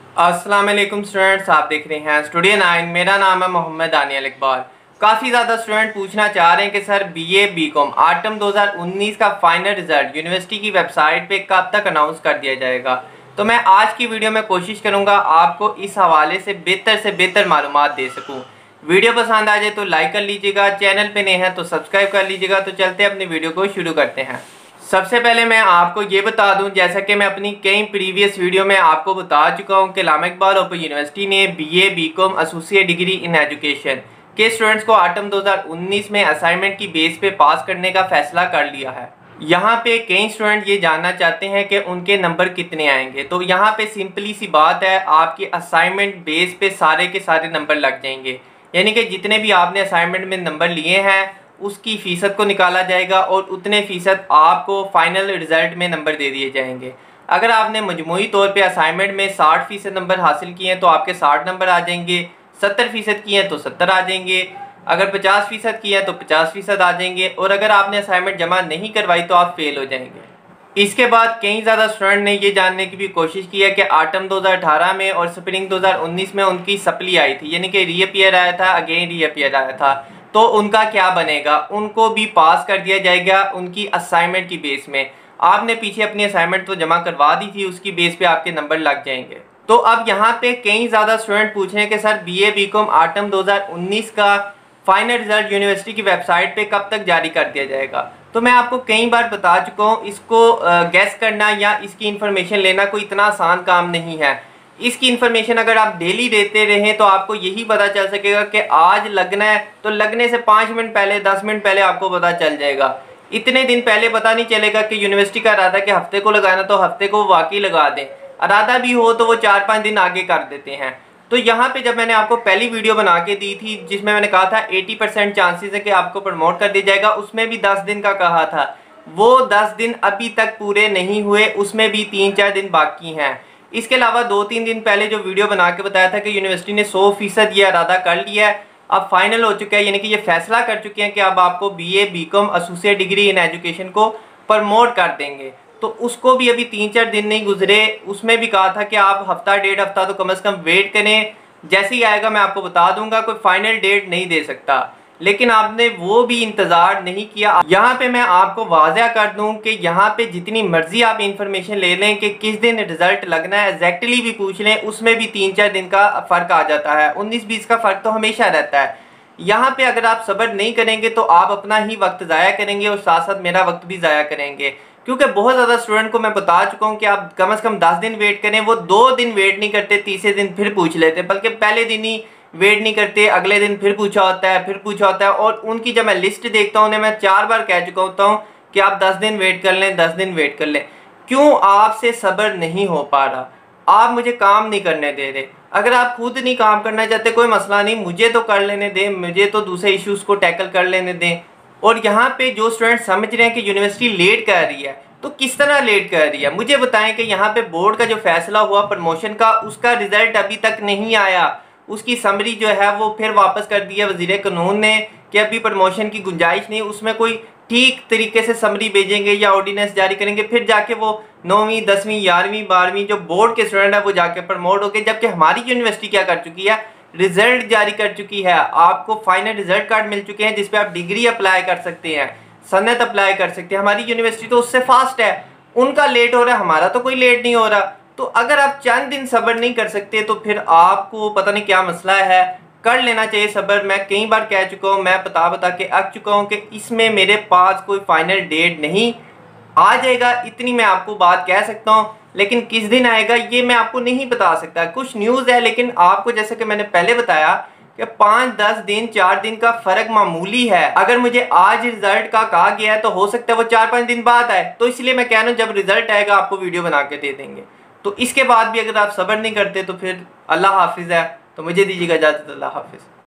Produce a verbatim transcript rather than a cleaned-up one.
अस्सलाम वालेकुम स्टूडेंट्स, आप देख रहे हैं स्टूडियो नाइन। मेरा नाम है मोहम्मद दानियल इकबाल। काफ़ी ज़्यादा स्टूडेंट पूछना चाह रहे हैं कि सर बीए बीकॉम आटम दो हज़ार उन्नीस का फाइनल रिजल्ट यूनिवर्सिटी की वेबसाइट पे कब तक अनाउंस कर दिया जाएगा। तो मैं आज की वीडियो में कोशिश करूँगा आपको इस हवाले से बेहतर से बेहतर मालूमात दे सकूँ। वीडियो पसंद आ जाए तो लाइक कर लीजिएगा, चैनल पे नए हैं तो सब्सक्राइब कर लीजिएगा। तो चलते अपनी वीडियो को शुरू करते हैं। सबसे पहले मैं आपको ये बता दूं, जैसा कि मैं अपनी कई प्रीवियस वीडियो में आपको बता चुका हूं कि अल्लामा इकबाल ओपन यूनिवर्सिटी ने BA BCom associate degree in education के स्टूडेंट्स को आटम दो हज़ार उन्नीस में असाइनमेंट की बेस पे पास करने का फैसला कर लिया है। यहाँ पे कई स्टूडेंट ये जानना चाहते हैं कि उनके नंबर कितने आएंगे। तो यहाँ पे सिंपली सी बात है, आपकी असाइनमेंट बेस पे सारे के सारे नंबर लग जाएंगे। यानी कि जितने भी आपने असाइनमेंट में नंबर लिए हैं उसकी फ़ीसद को निकाला जाएगा और उतने फ़ीसद आपको फाइनल रिज़ल्ट में नंबर दे दिए जाएंगे। अगर आपने मजमूई तौर पे असाइनमेंट में साठ फ़ीसद नंबर हासिल किए हैं तो आपके साठ नंबर आ जाएंगे, सत्तर फ़ीसद किए हैं तो सत्तर आ जाएंगे, अगर पचास फ़ीसद किए हैं तो पचास फ़ीसद आ जाएंगे, और अगर आपने असाइनमेंट जमा नहीं करवाई तो आप फेल हो जाएंगे। इसके बाद कई ज़्यादा स्टूडेंट ने ये जानने की भी कोशिश की है कि आटम दो हज़ार अठारह में और स्प्रिंग दो हज़ार उन्नीस में उनकी सप्ली आई थी, यानी कि रीअपीयर आया था, अगेन रीअपीयर आया था, तो उनका क्या बनेगा। उनको भी पास कर दिया जाएगा उनकी असाइनमेंट की बेस में। आपने पीछे अपनी असाइनमेंट तो जमा करवा दी थी, उसकी बेस पे आपके नंबर लग जाएंगे। तो अब यहाँ पे कई ज़्यादा स्टूडेंट पूछ रहे हैं कि सर बीए बीकॉम आटम दो हज़ार उन्नीस का फाइनल रिजल्ट यूनिवर्सिटी की वेबसाइट पे कब तक जारी कर दिया जाएगा। तो मैं आपको कई बार बता चुका हूँ, इसको गैस करना या इसकी इंफॉर्मेशन लेना कोई इतना आसान काम नहीं है। इसकी इन्फॉर्मेशन अगर आप डेली देते रहें तो आपको यही पता चल सकेगा कि आज लगना है तो लगने से पाँच मिनट पहले, दस मिनट पहले आपको पता चल जाएगा। इतने दिन पहले पता नहीं चलेगा कि यूनिवर्सिटी का इरादा कि हफ्ते को लगाना तो हफ्ते को वाकई लगा दें, इरादा भी हो तो वो चार पाँच दिन आगे कर देते हैं। तो यहाँ पे जब मैंने आपको पहली वीडियो बना के दी थी जिसमें मैंने कहा था अस्सी परसेंट चांसेस है कि आपको प्रमोट कर दिया जाएगा, उसमें भी दस दिन का कहा था। वो दस दिन अभी तक पूरे नहीं हुए, उसमें भी तीन चार दिन बाकी हैं। इसके अलावा दो तीन दिन पहले जो वीडियो बना के बताया था कि यूनिवर्सिटी ने सौ फीसद ये इरादा कर लिया है, अब फाइनल हो चुका है, यानी कि ये फैसला कर चुके हैं कि अब आपको BA BCom associate degree in education को प्रमोट कर देंगे। तो उसको भी अभी तीन चार दिन नहीं गुजरे, उसमें भी कहा था कि आप हफ्ता डेढ़ हफ्ता तो कम से कम वेट करें, जैसे ही आएगा मैं आपको बता दूंगा। कोई फाइनल डेट नहीं दे सकता, लेकिन आपने वो भी इंतज़ार नहीं किया। यहाँ पे मैं आपको वाज़ह कर दूं कि यहाँ पे जितनी मर्जी आप इंफॉर्मेशन ले लें कि किस दिन रिजल्ट लगना है, एग्जैक्टली भी पूछ लें, उसमें भी तीन चार दिन का फ़र्क आ जाता है। उन्नीस बीस का फ़र्क तो हमेशा रहता है। यहाँ पे अगर आप सब्र नहीं करेंगे तो आप अपना ही वक्त ज़ाया करेंगे और साथ साथ मेरा वक्त भी ज़ाया करेंगे, क्योंकि बहुत ज़्यादा स्टूडेंट को मैं बता चुका हूँ कि आप कम से कम दस दिन वेट करें। वो दो दिन वेट नहीं करते, तीसरे दिन फिर पूछ लेते, बल्कि पहले दिन ही वेट नहीं करते, अगले दिन फिर पूछा होता है, फिर पूछा होता है। और उनकी जब मैं लिस्ट देखता हूँ उन्हें मैं चार बार कह चुका होता हूँ कि आप दस दिन वेट कर लें, दस दिन वेट कर लें। क्यों आपसे सब्र नहीं हो पा रहा? आप मुझे काम नहीं करने दे रहे। अगर आप खुद नहीं काम करना चाहते कोई मसला नहीं, मुझे तो कर लेने दें, मुझे तो दूसरे इश्यूज़ को टैकल कर लेने दें। और यहाँ पे जो स्टूडेंट समझ रहे हैं कि यूनिवर्सिटी लेट कर रही है, तो किस तरह लेट कर रही है मुझे बताएं। कि यहाँ पे बोर्ड का जो फैसला हुआ प्रमोशन का, उसका रिजल्ट अभी तक नहीं आया, उसकी समरी जो है वो फिर वापस कर दिया वज़ीर कानून ने कि अभी प्रमोशन की गुंजाइश नहीं। उसमें कोई ठीक तरीके से समरी भेजेंगे या ऑर्डिनेंस जारी करेंगे, फिर जाके वो नौवीं दसवीं ग्यारहवीं बारहवीं जो बोर्ड के स्टूडेंट है वो जाके प्रमोट होके। जबकि हमारी यूनिवर्सिटी क्या कर चुकी है, रिजल्ट जारी कर चुकी है, आपको फाइनल रिजल्ट कार्ड मिल चुके हैं जिसपे आप डिग्री अप्लाई कर सकते हैं, सनत अप्लाई कर सकते हैं। हमारी यूनिवर्सिटी तो उससे फास्ट है, उनका लेट हो रहा है, हमारा तो कोई लेट नहीं हो रहा। तो अगर आप चंद दिन सब्र नहीं कर सकते तो फिर आपको पता नहीं क्या मसला है, कर लेना चाहिए सब्र। मैं कई बार कह चुका हूँ, मैं बता बता के अक चुका हूँ कि इसमें मेरे पास कोई फाइनल डेट नहीं। आ जाएगा इतनी मैं आपको बात कह सकता हूँ, लेकिन किस दिन आएगा ये मैं आपको नहीं बता सकता। कुछ न्यूज़ है, लेकिन आपको जैसे कि मैंने पहले बताया कि पाँच दस दिन चार दिन का फ़र्क मामूली है। अगर मुझे आज रिजल्ट का कहा गया है तो हो सकता है वो चार पाँच दिन बाद आए, तो इसलिए मैं कह रहा हूँ जब रिजल्ट आएगा आपको वीडियो बना के दे देंगे। तो इसके बाद भी अगर आप सब्र नहीं करते तो फिर अल्लाह हाफिज़ है। तो मुझे दीजिएगा इजाज़त, अल्लाह हाफिज़।